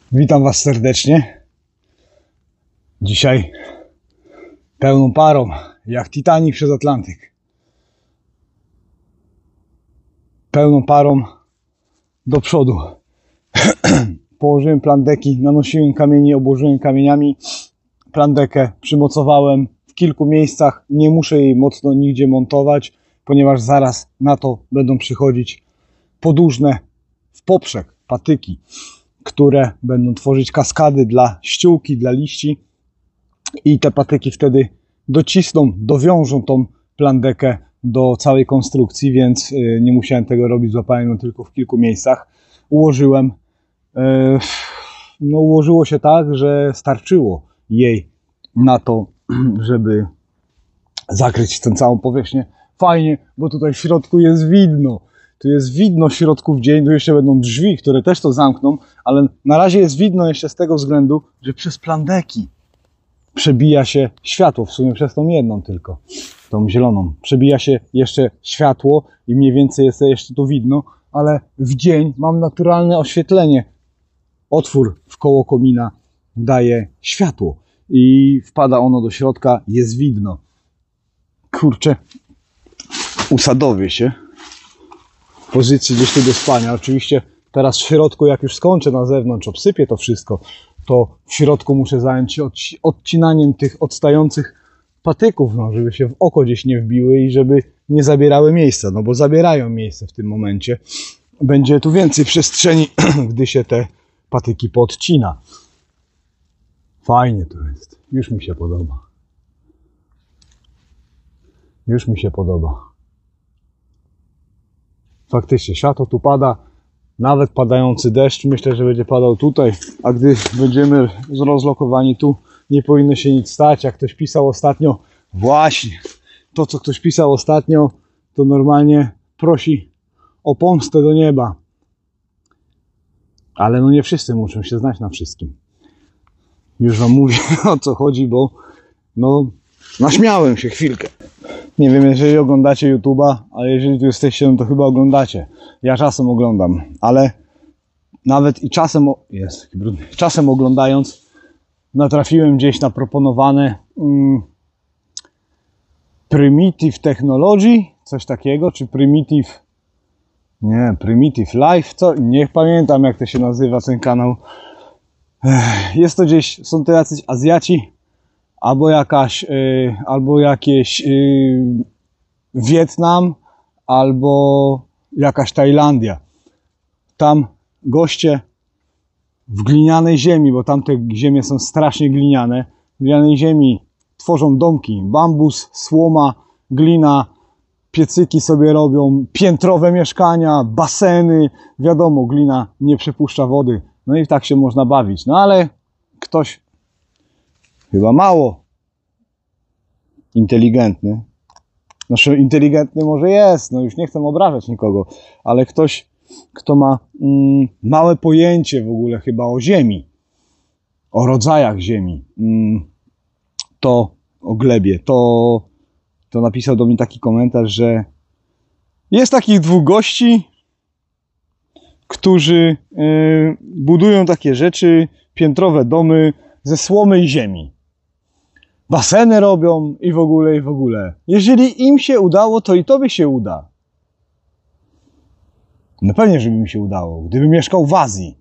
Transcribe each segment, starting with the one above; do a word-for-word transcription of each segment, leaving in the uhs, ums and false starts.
Witam Was serdecznie. Dzisiaj pełną parą, jak Titanic przez Atlantyk. Pełną parą do przodu. Położyłem plandeki, nanosiłem kamieni, obłożyłem kamieniami. Plandekę przymocowałem w kilku miejscach. Nie muszę jej mocno nigdzie montować, ponieważ zaraz na to będą przychodzić podłużne w poprzek patyki, które będą tworzyć kaskady dla ściółki, dla liści i te patyki wtedy docisną, dowiążą tą plandekę do całej konstrukcji, więc nie musiałem tego robić, złapałem ją tylko w kilku miejscach. Ułożyłem, no ułożyło się tak, że starczyło jej na to, żeby zakryć tę całą powierzchnię. Fajnie, bo tutaj w środku jest widno. Tu jest widno w środku w dzień, tu jeszcze będą drzwi, które też to zamkną, ale na razie jest widno jeszcze z tego względu, że przez plandeki przebija się światło, w sumie przez tą jedną tylko, tą zieloną. Przebija się jeszcze światło i mniej więcej jest jeszcze tu widno, ale w dzień mam naturalne oświetlenie. Otwór w koło komina daje światło i wpada ono do środka, jest widno. Kurczę, usadowię się w pozycji gdzieś tu do spania. Oczywiście teraz w środku, jak już skończę na zewnątrz, obsypię to wszystko, to w środku muszę zająć się odcinaniem tych odstających patyków, no, żeby się w oko gdzieś nie wbiły i żeby nie zabierały miejsca, no bo zabierają miejsce w tym momencie. Będzie tu więcej przestrzeni, gdy się te patyki podcina. Fajnie to jest. Już mi się podoba. Już mi się podoba. Faktycznie światło tu pada, nawet padający deszcz myślę, że będzie padał tutaj, a gdy będziemy rozlokowani tu, nie powinno się nic stać. Jak ktoś pisał ostatnio, właśnie to co ktoś pisał ostatnio, to normalnie prosi o pomstę do nieba. Ale no nie wszyscy muszą się znać na wszystkim. Już Wam mówię, o co chodzi, bo no naśmiałem się chwilkę. Nie wiem, jeżeli oglądacie YouTube'a, ale jeżeli tu jesteście, no to chyba oglądacie. Ja czasem oglądam, ale nawet i czasem, jest taki brudny, czasem oglądając, natrafiłem gdzieś na proponowane um, Primitive Technology, coś takiego, czy Primitive, nie, Primitive Life, co, nie pamiętam jak to się nazywa ten kanał. Jest to gdzieś, są to jacyś Azjaci, albo jakaś, y, albo jakieś y, Wietnam, albo jakaś Tajlandia. Tam goście w glinianej ziemi, bo tam te ziemie są strasznie gliniane, w glinianej ziemi tworzą domki, bambus, słoma, glina, piecyki sobie robią, piętrowe mieszkania, baseny, wiadomo, glina nie przepuszcza wody, no i tak się można bawić, no ale ktoś chyba mało inteligentny, znaczy inteligentny może jest, no już nie chcę obrażać nikogo, ale ktoś, kto ma mm, małe pojęcie w ogóle chyba o ziemi, o rodzajach ziemi, mm, to o glebie, to, to napisał do mnie taki komentarz, że jest takich dwóch gości, którzy yy, budują takie rzeczy, piętrowe domy ze słomy i ziemi. Baseny robią i w ogóle, i w ogóle. Jeżeli im się udało, to i tobie się uda. No pewnie, żeby mi się udało. Gdybym mieszkał w Azji.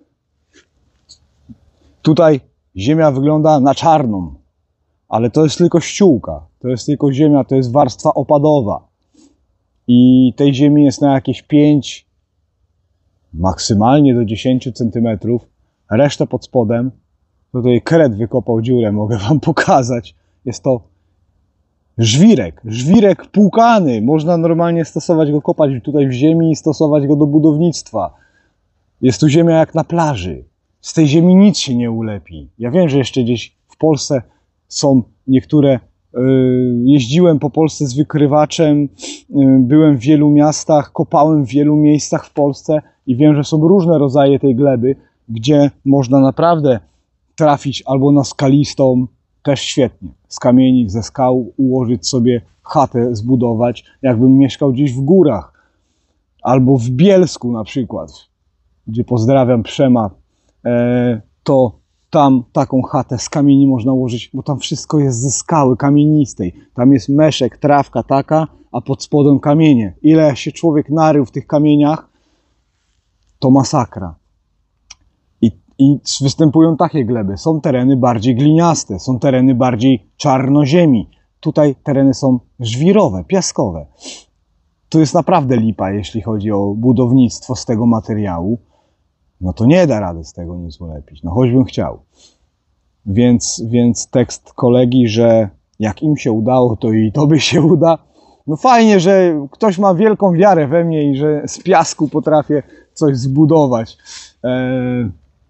Tutaj ziemia wygląda na czarną. Ale to jest tylko ściółka. To jest tylko ziemia, to jest warstwa opadowa. I tej ziemi jest na jakieś pięć, maksymalnie do dziesięciu centymetrów. Resztę pod spodem. Tutaj kret wykopał dziurę, mogę Wam pokazać. Jest to żwirek, żwirek płukany. Można normalnie stosować go, kopać tutaj w ziemi i stosować go do budownictwa. Jest tu ziemia jak na plaży. Z tej ziemi nic się nie ulepi. Ja wiem, że jeszcze gdzieś w Polsce są niektóre... Yy, jeździłem po Polsce z wykrywaczem, yy, byłem w wielu miastach, kopałem w wielu miejscach w Polsce i wiem, że są różne rodzaje tej gleby, gdzie można naprawdę trafić albo na skalistą, też świetnie, z kamieni, ze skał ułożyć sobie chatę, zbudować, jakbym mieszkał gdzieś w górach, albo w Bielsku na przykład, gdzie pozdrawiam Przema, e, to tam taką chatę z kamieni można ułożyć, bo tam wszystko jest ze skały kamienistej. Tam jest meszek, trawka taka, a pod spodem kamienie. Ile się człowiek narył w tych kamieniach, to masakra. I, i występują takie gleby. Są tereny bardziej gliniaste, są tereny bardziej czarnoziemi. Tutaj tereny są żwirowe, piaskowe. To jest naprawdę lipa, jeśli chodzi o budownictwo z tego materiału. No to nie da rady z tego nic ulepić. No choćbym chciał. Więc, więc tekst kolegi, że jak im się udało, to i tobie się uda. No fajnie, że ktoś ma wielką wiarę we mnie i że z piasku potrafię coś zbudować. Eee,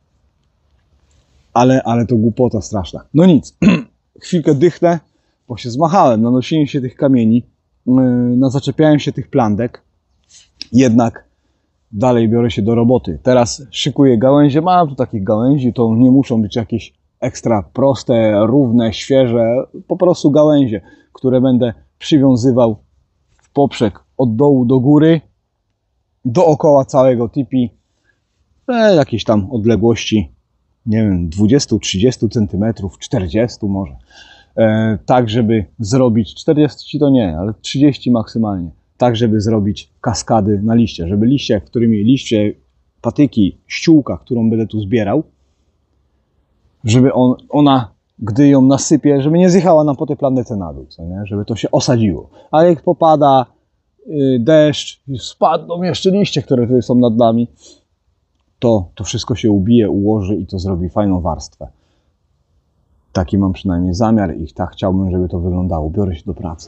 ale, ale to głupota straszna. No nic. Chwilkę dychnę, bo się zmachałem. Nanosiłem się tych kamieni. Yy, no zaczepiałem się tych plandek. Jednak dalej biorę się do roboty. Teraz szykuję gałęzie. Mam tu takich gałęzi, to nie muszą być jakieś ekstra proste, równe, świeże. Po prostu gałęzie, które będę przywiązywał w poprzek od dołu do góry, dookoła całego tipi, e, jakieś tam odległości, nie wiem, dwadzieścia trzydzieści centymetrów, czterdzieści może. E, tak, żeby zrobić, czterdzieści to nie, ale trzydzieści maksymalnie. Tak, żeby zrobić kaskady na liście, żeby liście, którymi liście, patyki, ściółka, którą będę tu zbierał, żeby on, ona, gdy ją nasypie, żeby nie zjechała nam po tej plandece na dół, co nie? Żeby to się osadziło. A jak popada yy, deszcz, spadną jeszcze liście, które tutaj są nad nami, to to wszystko się ubije, ułoży i to zrobi fajną warstwę. Taki mam przynajmniej zamiar i tak chciałbym, żeby to wyglądało. Biorę się do pracy.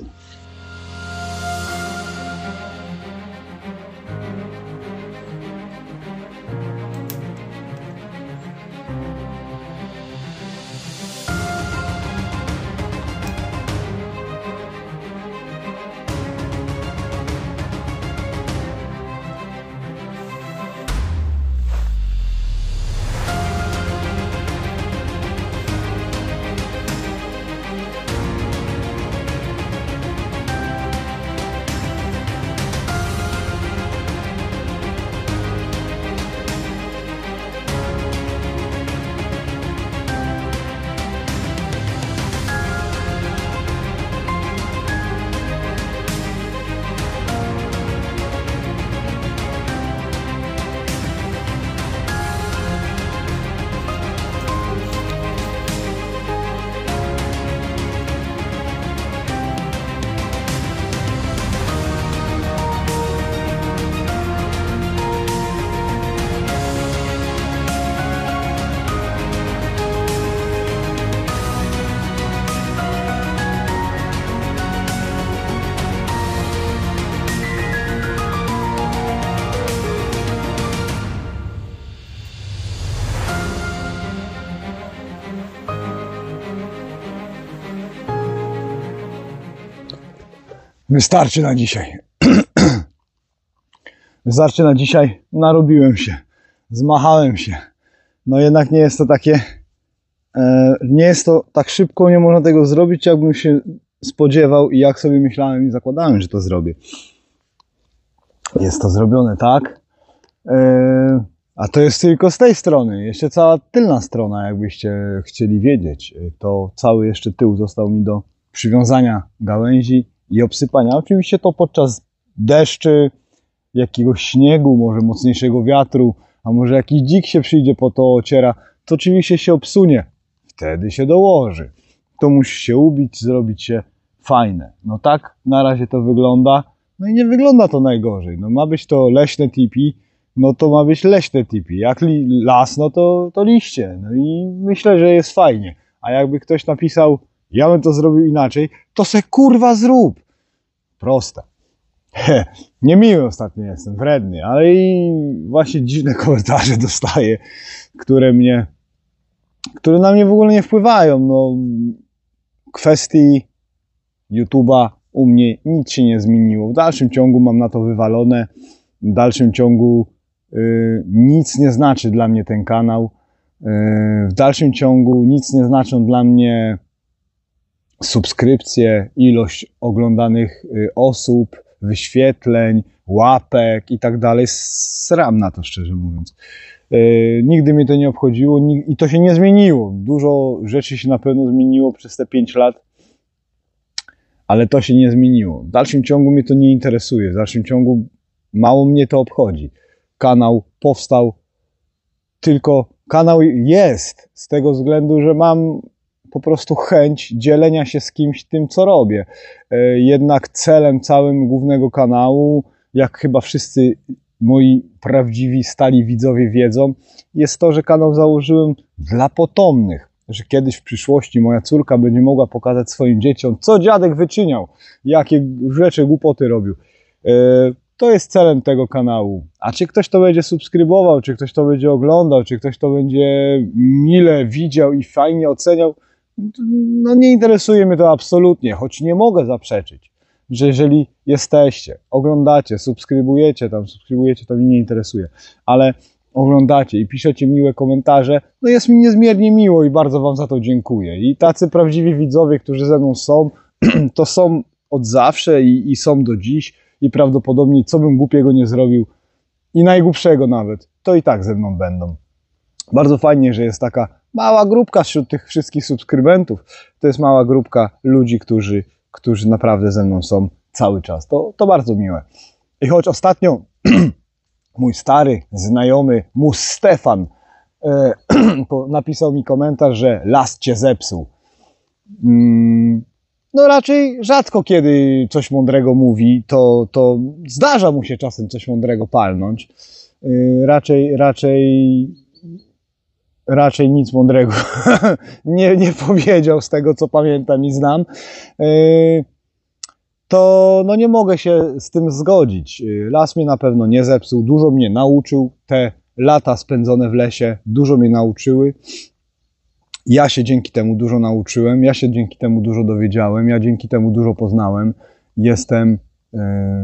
Wystarczy na dzisiaj. Wystarczy na dzisiaj. Narobiłem się. Zmachałem się. No jednak nie jest to takie... E, nie jest to tak szybko, nie można tego zrobić, jakbym się spodziewał i jak sobie myślałem i zakładałem, że to zrobię. Jest to zrobione tak. E, a to jest tylko z tej strony. Jeszcze cała tylna strona, jakbyście chcieli wiedzieć. To cały jeszcze tył został mi do przywiązania gałęzi i obsypania. Oczywiście to podczas deszczy, jakiegoś śniegu, może mocniejszego wiatru, a może jakiś dzik się przyjdzie, po to ociera, to oczywiście się obsunie. Wtedy się dołoży. To musi się ubić, zrobić się fajne. No tak na razie to wygląda. No i nie wygląda to najgorzej. No ma być to leśne tipi, no to ma być leśne tipi. Jak li, las, no to, to liście. No i myślę, że jest fajnie. A jakby ktoś napisał, ja bym to zrobił inaczej, to se kurwa zrób. Proste. He, niemiły ostatnio jestem, wredny, ale i właśnie dziwne komentarze dostaję, które mnie, które na mnie w ogóle nie wpływają. No, kwestii YouTube'a u mnie nic się nie zmieniło. W dalszym ciągu mam na to wywalone. W dalszym ciągu y, nic nie znaczy dla mnie ten kanał. Y, w dalszym ciągu nic nie znaczą dla mnie subskrypcje, ilość oglądanych y, osób, wyświetleń, łapek i tak dalej. Sram na to, szczerze mówiąc. Yy, nigdy mnie to nie obchodziło i to się nie zmieniło. Dużo rzeczy się na pewno zmieniło przez te pięć lat, ale to się nie zmieniło. W dalszym ciągu mnie to nie interesuje. W dalszym ciągu mało mnie to obchodzi. Kanał powstał, tylko kanał jest z tego względu, że mam po prostu chęć dzielenia się z kimś tym, co robię. Jednak celem całym głównego kanału, jak chyba wszyscy moi prawdziwi, stali widzowie wiedzą, jest to, że kanał założyłem dla potomnych. Że kiedyś w przyszłości moja córka będzie mogła pokazać swoim dzieciom, co dziadek wyczyniał, jakie rzeczy, głupoty robił. To jest celem tego kanału. A czy ktoś to będzie subskrybował, czy ktoś to będzie oglądał, czy ktoś to będzie mile widział i fajnie oceniał, no nie interesuje mnie to absolutnie, choć nie mogę zaprzeczyć, że jeżeli jesteście, oglądacie, subskrybujecie, tam subskrybujecie, to mnie nie interesuje, ale oglądacie i piszecie miłe komentarze, no jest mi niezmiernie miło i bardzo wam za to dziękuję. I tacy prawdziwi widzowie, którzy ze mną są, to są od zawsze i, i są do dziś i prawdopodobnie co bym głupiego nie zrobił i najgłupszego nawet, to i tak ze mną będą. Bardzo fajnie, że jest taka mała grupka wśród tych wszystkich subskrybentów. To jest mała grupka ludzi, którzy, którzy naprawdę ze mną są cały czas. To, to bardzo miłe. I choć ostatnio mój stary znajomy Mus Stefan e, napisał mi komentarz, że las cię zepsuł. Mm, no raczej rzadko kiedy coś mądrego mówi, to, to zdarza mu się czasem coś mądrego palnąć. E, raczej, raczej, raczej nic mądrego nie, nie powiedział z tego, co pamiętam i znam. E, to no nie mogę się z tym zgodzić. Las mnie na pewno nie zepsuł, dużo mnie nauczył. Te lata spędzone w lesie dużo mnie nauczyły. Ja się dzięki temu dużo nauczyłem, ja się dzięki temu dużo dowiedziałem, ja dzięki temu dużo poznałem. Jestem, yy,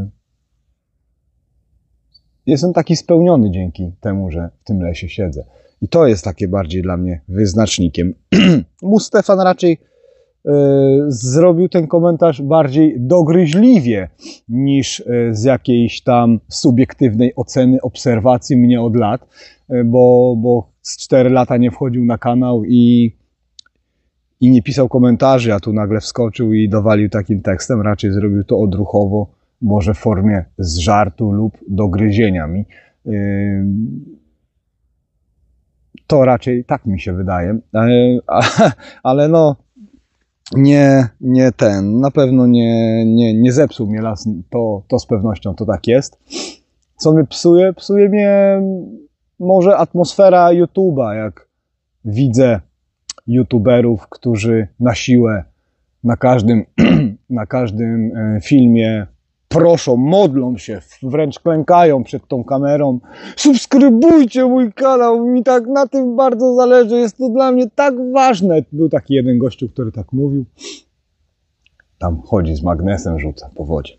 jestem taki spełniony dzięki temu, że w tym lesie siedzę. I to jest takie bardziej dla mnie wyznacznikiem. Mus Stefan raczej zrobił ten komentarz bardziej dogryźliwie niż z jakiejś tam subiektywnej oceny, obserwacji mnie od lat, bo, bo z cztery lata nie wchodził na kanał i, i nie pisał komentarzy, a tu nagle wskoczył i dowalił takim tekstem. Raczej zrobił to odruchowo, może w formie z żartu lub dogryzienia mi. To raczej tak mi się wydaje, ale no Nie, nie ten, na pewno nie, nie, nie zepsuł mnie las, to, to z pewnością to tak jest. Co mnie psuje? Psuje mnie może atmosfera YouTube'a, jak widzę YouTuberów, którzy na siłę, na każdym, na każdym filmie proszą, modlą się, wręcz klękają przed tą kamerą. Subskrybujcie mój kanał, mi tak na tym bardzo zależy, jest to dla mnie tak ważne. Był taki jeden gościu, który tak mówił. Tam chodzi z magnesem, rzuca po wodzie.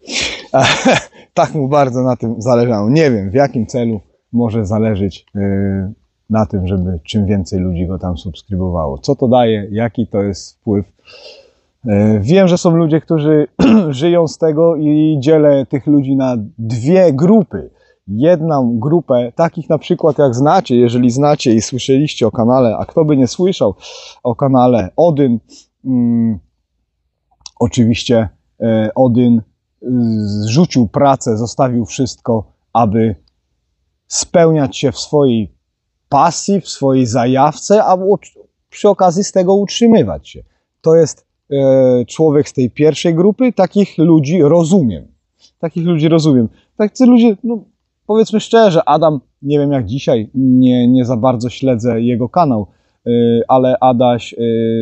Tak mu bardzo na tym zależało. Nie wiem, w jakim celu może zależeć yy, na tym, żeby czym więcej ludzi go tam subskrybowało. Co to daje, jaki to jest wpływ. Wiem, że są ludzie, którzy żyją z tego i dzielę tych ludzi na dwie grupy. Jedną grupę, takich na przykład jak znacie, jeżeli znacie i słyszeliście o kanale, a kto by nie słyszał o kanale Odyn, um, oczywiście e, Odyn zrzucił pracę, zostawił wszystko, aby spełniać się w swojej pasji, w swojej zajawce, a przy okazji z tego utrzymywać się. To jest człowiek z tej pierwszej grupy, takich ludzi rozumiem. Takich ludzi rozumiem. Tacy ludzie, no powiedzmy szczerze, Adam, nie wiem jak dzisiaj, nie, nie za bardzo śledzę jego kanał, ale Adaś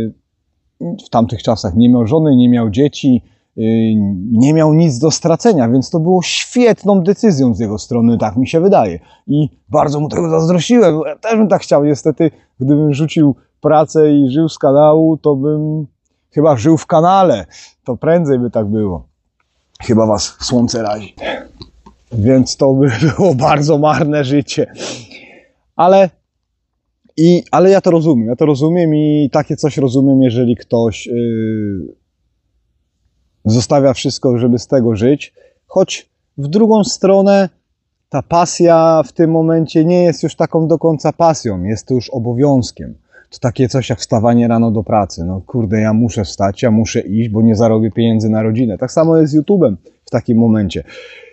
w tamtych czasach nie miał żony, nie miał dzieci, nie miał nic do stracenia, więc to było świetną decyzją z jego strony, tak mi się wydaje. I bardzo mu tego zazdrościłem, bo ja też bym tak chciał. Niestety, gdybym rzucił pracę i żył z kanału, to bym chyba żył w kanale, to prędzej by tak było. Chyba was słońce razi. Więc to by było bardzo marne życie. Ale, i, ale ja to rozumiem, ja to rozumiem i takie coś rozumiem, jeżeli ktoś yy, zostawia wszystko, żeby z tego żyć. choć w drugą stronę ta pasja w tym momencie nie jest już taką do końca pasją, jest to już obowiązkiem. To takie coś jak wstawanie rano do pracy. No kurde, ja muszę wstać, ja muszę iść, bo nie zarobię pieniędzy na rodzinę. Tak samo jest z YouTube'em w takim momencie.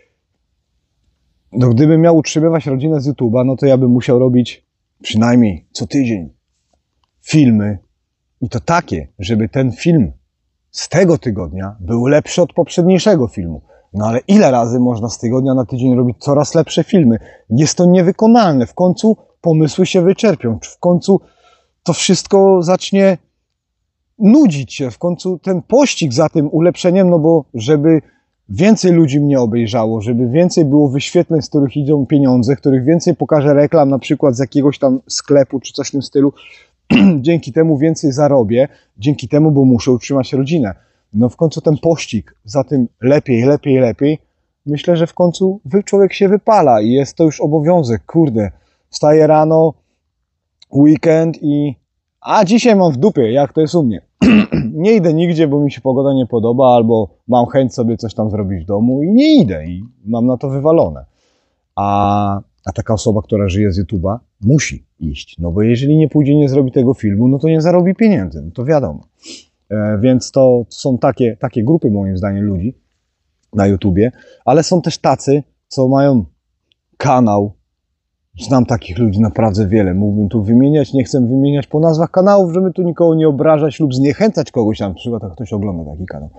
No gdybym miał utrzymywać rodzinę z YouTube'a, no to ja bym musiał robić przynajmniej co tydzień filmy. I to takie, żeby ten film z tego tygodnia był lepszy od poprzedniejszego filmu. No ale ile razy można z tygodnia na tydzień robić coraz lepsze filmy? Jest to niewykonalne. W końcu pomysły się wyczerpią. W końcu to wszystko zacznie nudzić się. W końcu ten pościg za tym ulepszeniem, no bo żeby więcej ludzi mnie obejrzało, żeby więcej było wyświetleń, z których idą pieniądze, których więcej pokażę reklam, na przykład z jakiegoś tam sklepu czy coś w tym stylu, dzięki temu więcej zarobię, dzięki temu, bo muszę utrzymać rodzinę. No w końcu ten pościg za tym lepiej, lepiej, lepiej, myślę, że w końcu człowiek się wypala i jest to już obowiązek. Kurde, wstaję rano, weekend i a dzisiaj mam w dupie, jak to jest u mnie. Nie idę nigdzie, bo mi się pogoda nie podoba, albo mam chęć sobie coś tam zrobić w domu i nie idę i mam na to wywalone. A, a taka osoba, która żyje z YouTube'a, musi iść, no bo jeżeli nie pójdzie, nie zrobi tego filmu, no to nie zarobi pieniędzy, no to wiadomo. E, więc to są takie, takie grupy, moim zdaniem, ludzi na YouTubie, ale są też tacy, co mają kanał. Znam takich ludzi naprawdę wiele. Mógłbym tu wymieniać, nie chcę wymieniać po nazwach kanałów, żeby tu nikogo nie obrażać lub zniechęcać kogoś, na przykład jak ktoś ogląda taki kanał.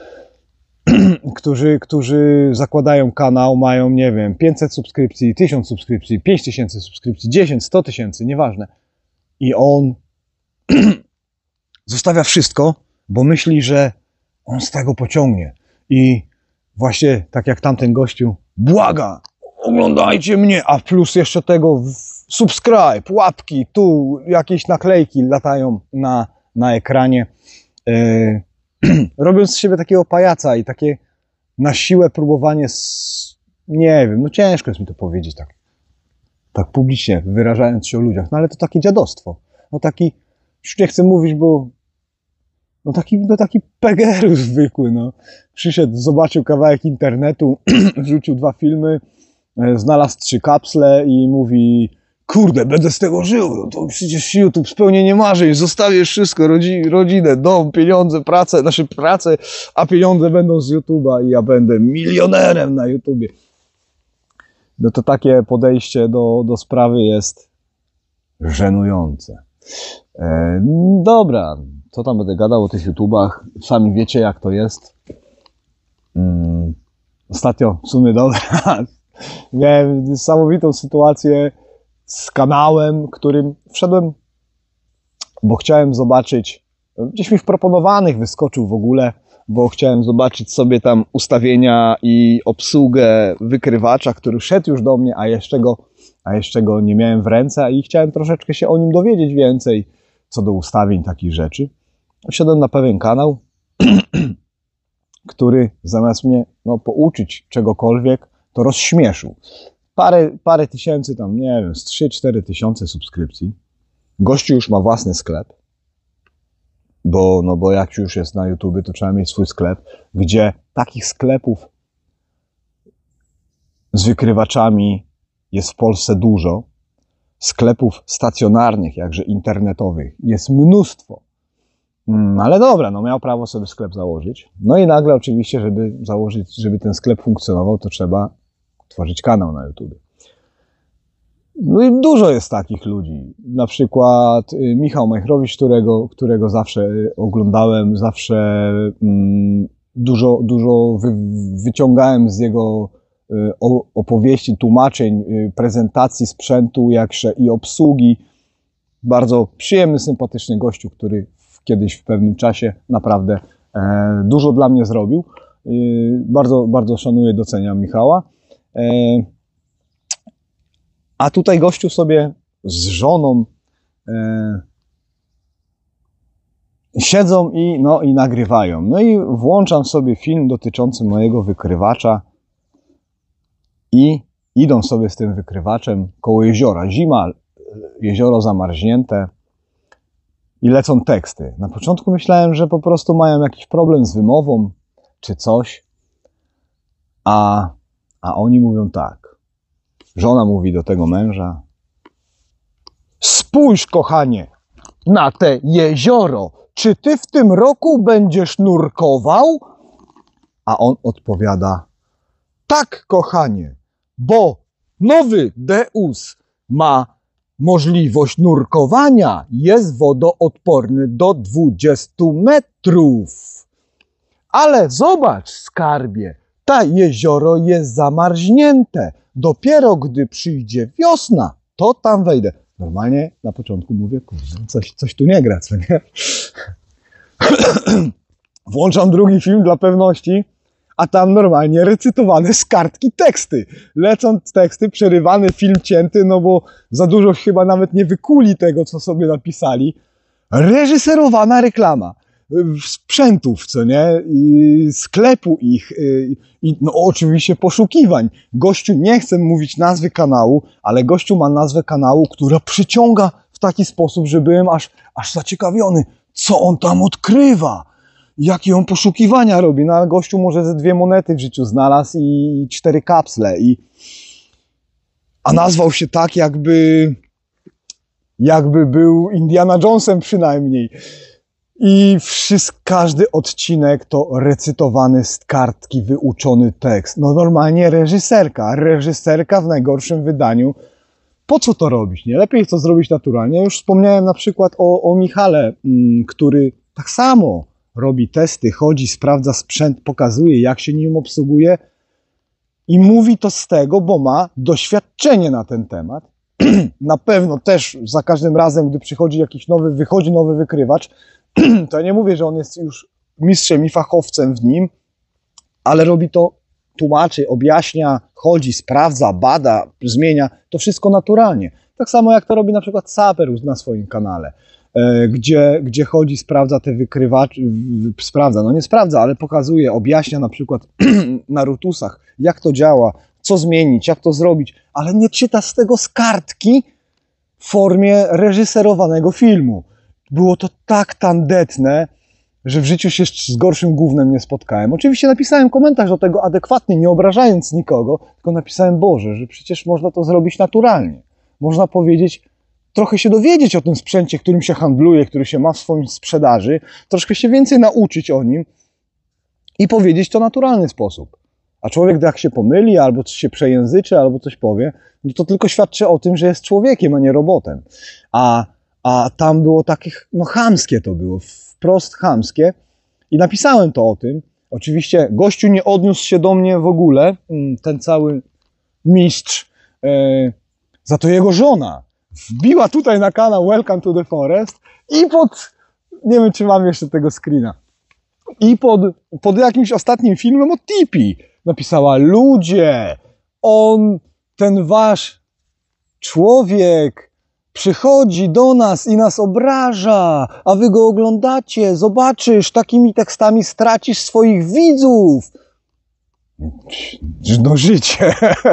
którzy, którzy zakładają kanał, mają, nie wiem, pięćset subskrypcji, tysiąc subskrypcji, pięć tysięcy subskrypcji, dziesięć, sto tysięcy, nieważne. I on zostawia wszystko, bo myśli, że on z tego pociągnie. I właśnie tak jak tamten gościu, błaga, oglądajcie mnie, a plus jeszcze tego subscribe, łapki, tu jakieś naklejki latają na, na ekranie, yy, robiąc z siebie takiego pajaca i takie na siłę próbowanie, z, nie wiem, no ciężko jest mi to powiedzieć tak, tak publicznie, wyrażając się o ludziach, no ale to takie dziadostwo, no taki, już nie chcę mówić, bo no taki, no taki pegeru zwykły, no. Przyszedł, zobaczył kawałek internetu, wrzucił dwa filmy, znalazł trzy kapsle i mówi, kurde, będę z tego żył, no to przecież YouTube spełnienie marzeń, zostawię wszystko, rodzi, rodzinę, dom, pieniądze, pracę, znaczy pracę, a pieniądze będą z YouTube'a i ja będę milionerem na YouTubie. No to takie podejście do, do sprawy jest żenujące. E, dobra, co tam będę gadał o tych YouTubach, sami wiecie jak to jest. Hmm. Ostatnio, w sumie dobra, miałem niesamowitą sytuację z kanałem, którym wszedłem, bo chciałem zobaczyć, gdzieś mi w proponowanych wyskoczył w ogóle, bo chciałem zobaczyć sobie tam ustawienia i obsługę wykrywacza, który szedł już do mnie, a jeszcze go, a jeszcze go nie miałem w ręce i chciałem troszeczkę się o nim dowiedzieć więcej, co do ustawień takich rzeczy. Wszedłem na pewien kanał, który zamiast mnie no, pouczyć czegokolwiek, to rozśmieszył. Parę, parę tysięcy tam, nie wiem, z trzy cztery tysiące subskrypcji. Gościu już ma własny sklep, bo, no bo jak już jest na YouTubie, to trzeba mieć swój sklep, gdzie takich sklepów z wykrywaczami jest w Polsce dużo. Sklepów stacjonarnych, jakże internetowych, jest mnóstwo. Hmm, ale dobra, no miał prawo sobie sklep założyć. No i nagle oczywiście, żeby założyć, żeby ten sklep funkcjonował, to trzeba tworzyć kanał na YouTube. No i dużo jest takich ludzi. Na przykład Michał Majchrowicz, którego, którego zawsze oglądałem, zawsze mm, dużo, dużo wy, wyciągałem z jego y, opowieści, tłumaczeń, y, prezentacji sprzętu, jakże i obsługi. Bardzo przyjemny, sympatyczny gościu, który kiedyś w pewnym czasie naprawdę e, dużo dla mnie zrobił. E, bardzo, bardzo szanuję, doceniam Michała. E, a tutaj gościu sobie z żoną e, siedzą i, no, i nagrywają. No i włączam sobie film dotyczący mojego wykrywacza i idą sobie z tym wykrywaczem koło jeziora. Zima, jezioro zamarznięte. I lecą teksty. Na początku myślałem, że po prostu mają jakiś problem z wymową, czy coś. A, a oni mówią tak. Żona mówi do tego męża: spójrz, kochanie, na te jezioro. Czy ty w tym roku będziesz nurkował? A on odpowiada: tak, kochanie, bo nowy Deus ma możliwość nurkowania. Jest wodoodporny do dwudziestu metrów. Ale zobacz, skarbie, to jezioro jest zamarznięte. Dopiero gdy przyjdzie wiosna, to tam wejdę. Normalnie na początku mówię, kurde, coś, coś tu nie gra, co nie? Włączam drugi film dla pewności, a tam normalnie recytowane z kartki teksty. Lecą teksty, przerywany film cięty, no bo za dużo chyba nawet nie wykuli tego, co sobie napisali. Reżyserowana reklama sprzętów, co nie? I sklepu ich i no oczywiście poszukiwań. Gościu, nie chcę mówić nazwy kanału, ale gościu ma nazwę kanału, która przyciąga w taki sposób, że byłem aż, aż zaciekawiony, co on tam odkrywa. Jakie on poszukiwania robi. No ale gościu może ze dwie monety w życiu znalazł i cztery kapsle. I... A nazwał się tak, jakby jakby był Indiana Jonesem przynajmniej. I wszystko, każdy odcinek to recytowany z kartki, wyuczony tekst. No normalnie reżyserka. Reżyserka w najgorszym wydaniu. Po co to robić? Nie? Lepiej to zrobić naturalnie. Już wspomniałem na przykład o, o Michale, m, który tak samo robi testy, chodzi, sprawdza sprzęt, pokazuje, jak się nim obsługuje i mówi to z tego, bo ma doświadczenie na ten temat. Na pewno też za każdym razem, gdy przychodzi jakiś nowy, wychodzi nowy wykrywacz, to ja nie mówię, że on jest już mistrzem i fachowcem w nim, ale robi to, tłumaczy, objaśnia, chodzi, sprawdza, bada, zmienia, to wszystko naturalnie. Tak samo jak to robi na przykład Saper na swoim kanale. Gdzie, gdzie chodzi, sprawdza te wykrywacze, sprawdza, no nie sprawdza, ale pokazuje, objaśnia na przykład na rutusach, jak to działa, co zmienić, jak to zrobić, ale nie czyta z tego z kartki w formie reżyserowanego filmu. Było to tak tandetne, że w życiu się z gorszym gównem nie spotkałem. Oczywiście napisałem komentarz do tego adekwatny, nie obrażając nikogo, tylko napisałem: Boże, że przecież można to zrobić naturalnie. Można powiedzieć, trochę się dowiedzieć o tym sprzęcie, którym się handluje, który się ma w swoim sprzedaży, troszkę się więcej nauczyć o nim i powiedzieć to w naturalny sposób. A człowiek, jak się pomyli, albo coś się przejęzyczy, albo coś powie, no to tylko świadczy o tym, że jest człowiekiem, a nie robotem. A, a tam było takie, no chamskie to było, wprost chamskie. I napisałem to o tym. Oczywiście gościu nie odniósł się do mnie w ogóle, ten cały mistrz, e, za to jego żona wbiła tutaj na kanał Welcome to the Forest i pod, nie wiem czy mam jeszcze tego screena, i pod, pod jakimś ostatnim filmem o Tipi napisała: ludzie, on, ten wasz człowiek przychodzi do nas i nas obraża, a wy go oglądacie, zobaczysz, takimi tekstami stracisz swoich widzów. No życie.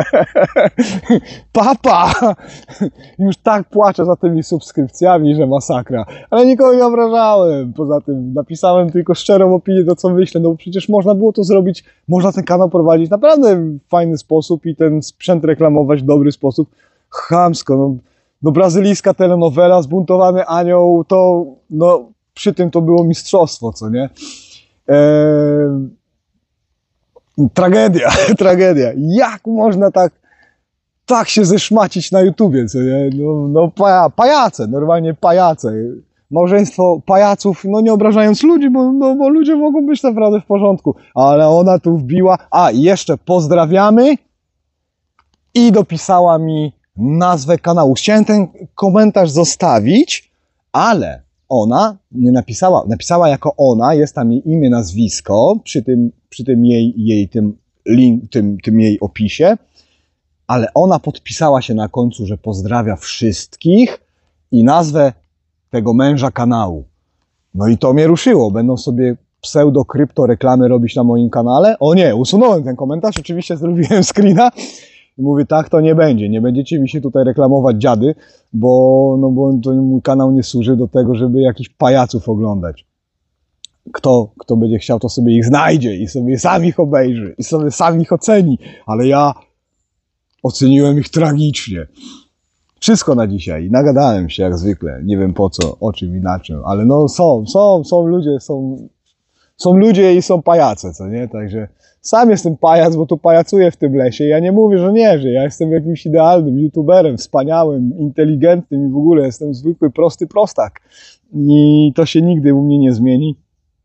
Papa już tak płaczę za tymi subskrypcjami, że masakra. Ale nikogo nie obrażałem. Poza tym napisałem tylko szczerą opinię, to co myślę. No bo przecież można było to zrobić, można ten kanał prowadzić naprawdę w fajny sposób i ten sprzęt reklamować w dobry sposób. Chamsko. No, no brazylijska telenowela, Zbuntowany Anioł, to no przy tym to było mistrzostwo, co nie? Eee... Tragedia, tragedia. Jak można tak, tak się zeszmacić na YouTubie, co nie? No, no paja, pajace, normalnie pajace. Małżeństwo pajaców, no nie obrażając ludzi, bo, no, bo ludzie mogą być naprawdę w porządku. Ale ona tu wbiła, a i jeszcze pozdrawiamy i dopisała mi nazwę kanału. Chciałem ten komentarz zostawić, ale ona nie napisała, napisała jako ona, jest tam jej imię, nazwisko, przy tym, przy tym jej, jej tym, link, tym, tym jej opisie, ale ona podpisała się na końcu, że pozdrawia wszystkich i nazwę tego męża kanału. No i to mnie ruszyło, będą sobie pseudo krypto reklamy robić na moim kanale. O nie, usunąłem ten komentarz, oczywiście zrobiłem screena. I mówię, tak to nie będzie, nie będziecie mi się tutaj reklamować dziady, bo, no bo to mój kanał nie służy do tego, żeby jakichś pajaców oglądać. kto, kto będzie chciał, to sobie ich znajdzie i sobie sam ich obejrzy i sobie sam ich oceni, ale ja oceniłem ich tragicznie. Wszystko na dzisiaj. Nagadałem się jak zwykle. Nie wiem po co, o czym i na czym, ale no są, są, są ludzie, są, są ludzie i są pajace, co nie? Także sam jestem pajac, bo tu pajacuję w tym lesie. Ja nie mówię, że nie, że ja jestem jakimś idealnym youtuberem, wspaniałym, inteligentnym i w ogóle jestem zwykły, prosty prostak. I to się nigdy u mnie nie zmieni.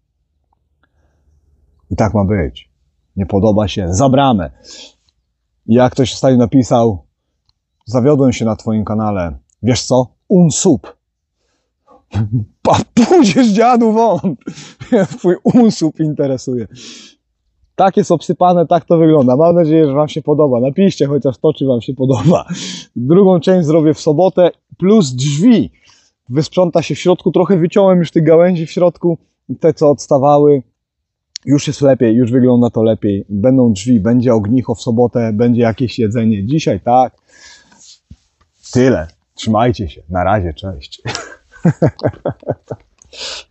I tak ma być. Nie podoba się, za bramę. I jak ktoś ostatnio napisał, zawiodłem się na twoim kanale. Wiesz co? Unsub. Pa, pójdziesz dziadu won. Twój unsub interesuje. Tak jest obsypane, tak to wygląda. Mam nadzieję, że wam się podoba. Napiszcie chociaż to, czy wam się podoba. Drugą część zrobię w sobotę, plus drzwi. Wysprząta się w środku. Trochę wyciąłem już tych gałęzi w środku. Te, co odstawały. Już jest lepiej, już wygląda to lepiej. Będą drzwi, będzie ognicho w sobotę, będzie jakieś jedzenie. Dzisiaj tak. Tyle. Trzymajcie się. Na razie, cześć.